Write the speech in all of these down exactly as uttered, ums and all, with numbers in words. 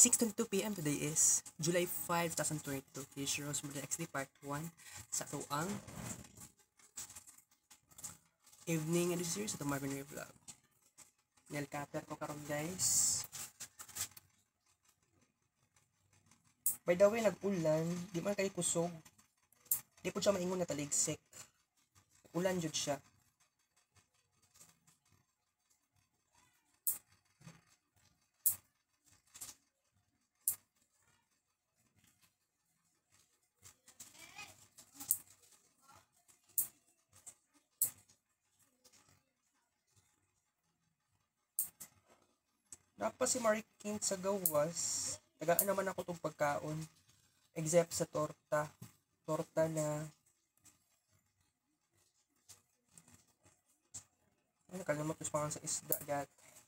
six twenty-two p m today is July fifth, twenty twenty-two. Here's Rose Murder X D Part one sa tuang evening edition series sa Marvin Ray Vlog. Nail cutter ko karon guys. By the way, nag-ulan, di man kay kusog. Di po siya maingon na taligsik. Ulan jud siya. Napa si Marikin sa gawas. Tagaan naman ako tong pagkaon. Except sa torta. Torta na ay nakalimot ko sa isda gat.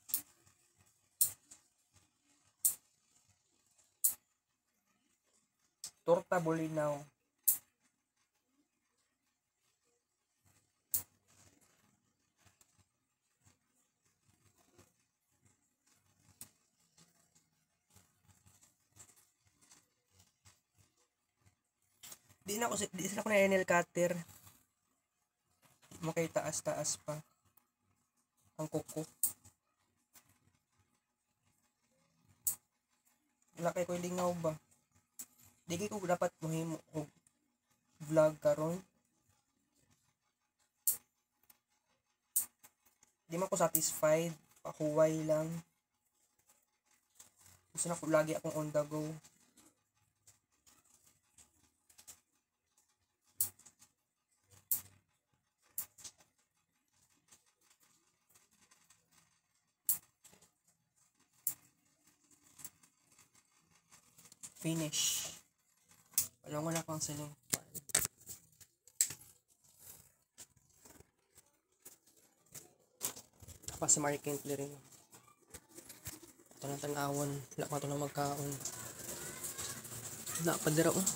Torta bolinaw. Di na ako, di sila ko na nail cutter. Makay taas-taas pa. Ang kuko. Wala kay ko lingaw ba? Di ko dapat muhimo og vlog karon. Di man ko satisfied. Pakuway lang. Gusto na ko lagi akong on the go. Finish. Alam mo na kung sino. Tapos si Marie Kentler rin. Ito na tanawon. Wala pa ito na magkaon. Wala pa dira oh.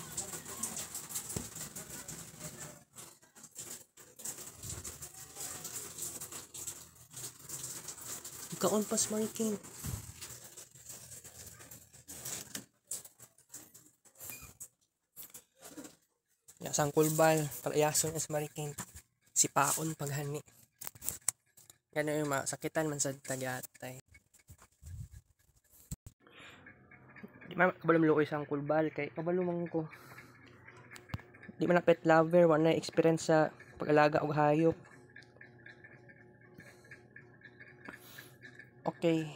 Kaon pa si Marie Kentler. Sangkul bal, palayason na sa Marikin. Si Paon paghani. Gano'n yung masakitan man sa tagatay. Di man kabalo maluoy sangkul bal kay kabalo man ko. Di man na pet lover, wala na experience sa pag-alaga og hayop. Okay.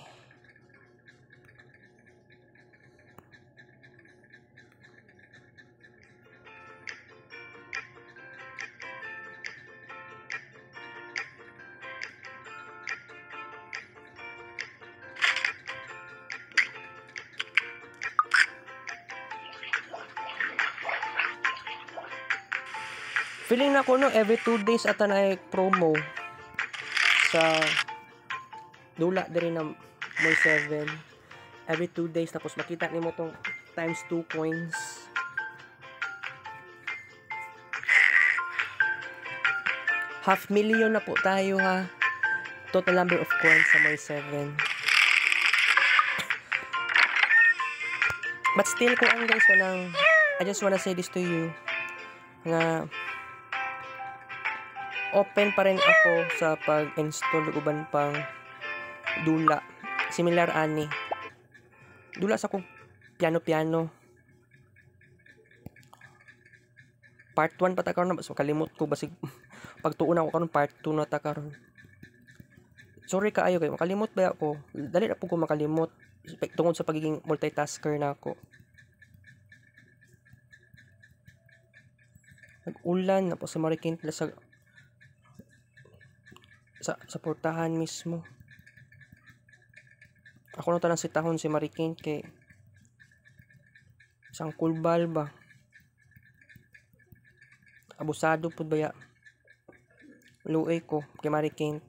Feeling na ko no, every two days ata na promo sa dula diri na Moy seven. Every two days tapos makita nimo tong times two coins. Half million na po tayo ha. Total number of coins sa Moy seven. But still ko ang guys kanang I just wanna say this to you nga open pa rin ako sa pag-install uban pang dula. Similar ani. Dula sa kong piano-piano. Part one pa ta karon na. Kalimot ko basig pagtuon ako karon part two na ta karon. Sorry kaayo kay makalimot ba ako. Dali na po ko makalimot tungod sa pagiging multitasker na ako. Nag-ulan na po sa Marikin sa sa sa portahan mismo. Ako na tanang sitahon si Marikin kay sangkul bal ba. Abusado pud baya. Luoy ko kay Marikin.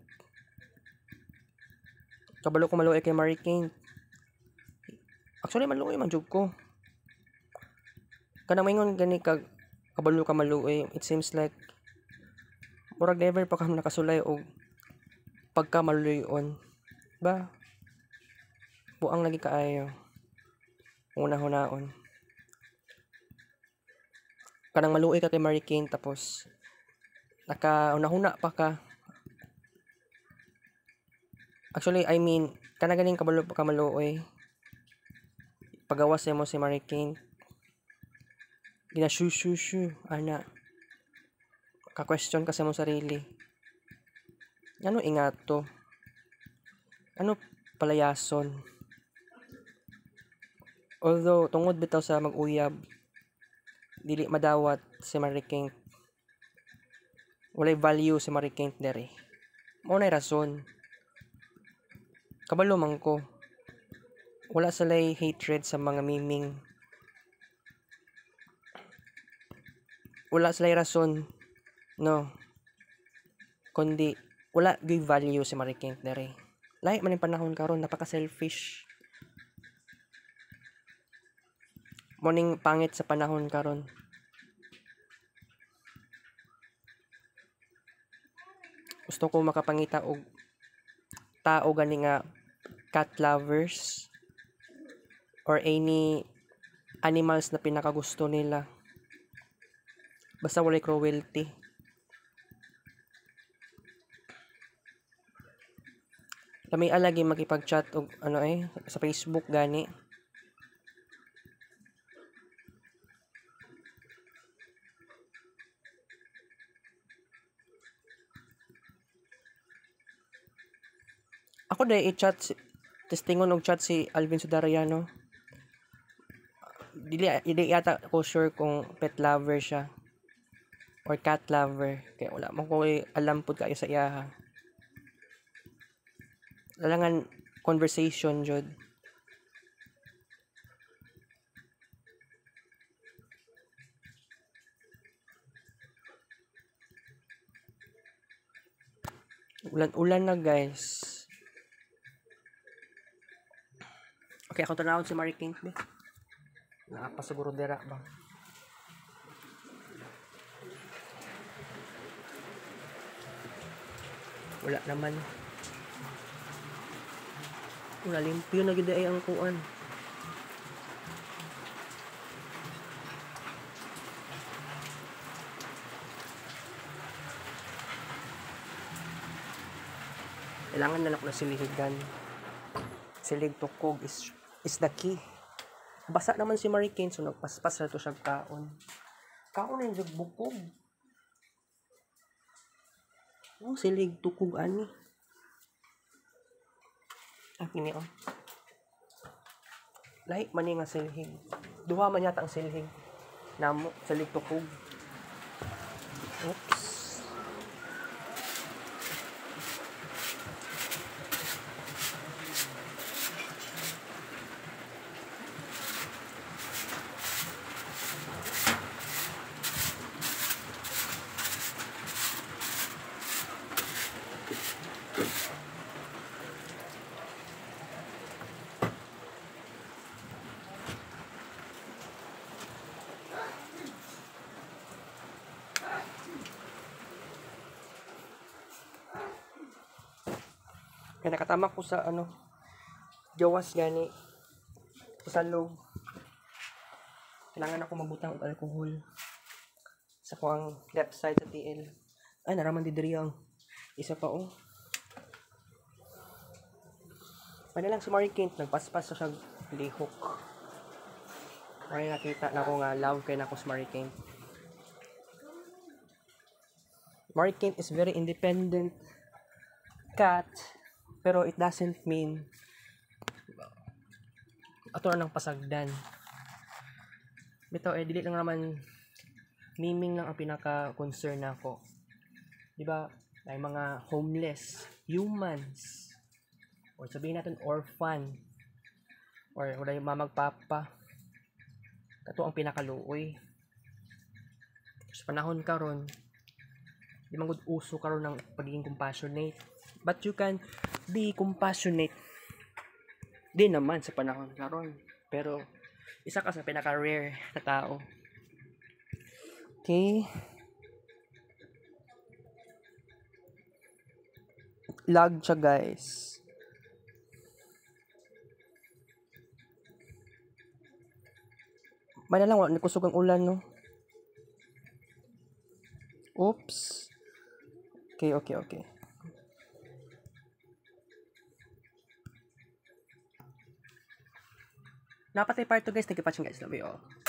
Kabalo ko maluoy kay Marikin. Actually maluoy man jud ko. Kanang maingon gani kag kabalo ka maluoy. It seems like murag never pa ka nakasulay og pagka maluyon ba buang lagi kaayo. una-hunaon. Kanang maluoy ka kay Mary Kane tapos naka una-huna pa ka. Actually, I mean, kana ganing kabalo ka maluoy. Pagawas mo si Mary Kane. Gina shoo shoo shoo ana. Ka-question ka sa mong sarili. Ano ingato? Ano palayason? Although tungod bitaw sa mag-uyab, dili madawat si Mary Kane. Walay value si Mary Kane dere. Mao nay rason. Kabalo man ko. Wala salay hatred sa mga miming. Wala salay rason, no. Kundi wala gyud value si Mary Kane dere. Lahi man yung panahon karon, napaka-selfish. Morning pangit sa panahon karon. Gusto ko makapangita og tao gani nga cat lovers or any animals na pinakagusto nila. Basta walay cruelty. Kami alagi makipag-chat og ano eh sa Facebook gani. Ako dai i-chat si testingon og chat si Alvin Sudariano. Dili dili yata ko sure kung pet lover siya or cat lover. Kaya wala man ko alam pud kayo sa iya. Lalangan conversation jud. Ulan-ulan na guys. Okay, ako tanawon si Mary Kane be. Naapa siguro dira ba? Wala naman. Wala limpyo na gid ay ang kuan. Kailangan na lang na silihigan. Silig tukog is is the key. Basa naman si Mary Kane, so nagpaspas na to siya kaon. Kaon yung nagbukog. Oh, silig tukog ani. Ah, kini oh. Lahi man nga silhig. Duha man yata ang silhig. Namo, silig tukog. Oops. Kaya nakatama ko sa ano gawas gani sa loob. Kailangan ako magbutang og alcohol sa kuang left side sa T L. Ay naraman di diri ang isa pa oh. Pwede lang si Mary Kane nagpaspas sa lihok. Ay nakita na ko nga love kay nako si Mary Kane. Mary Kane is very independent cat. Pero it doesn't mean ato na ng pasagdan. Bitaw eh dili lang naman miming lang ang pinaka concern nako. Di ba? Ay mga homeless humans or sabihin natin orphan or wala yung mamagpapa. Kato ang pinakaluoy. Sa panahon karon, di man gud uso karon ng pagiging compassionate. But you can be compassionate din naman sa panahon karon. Pero isa ka sa pinaka-rare na tao. Okay. Lag siya guys. May na lang, wala nikusog ang ulan, no? Oops. Okay, okay, okay. Napatay part two guys. Thank you for watching guys. Love you all.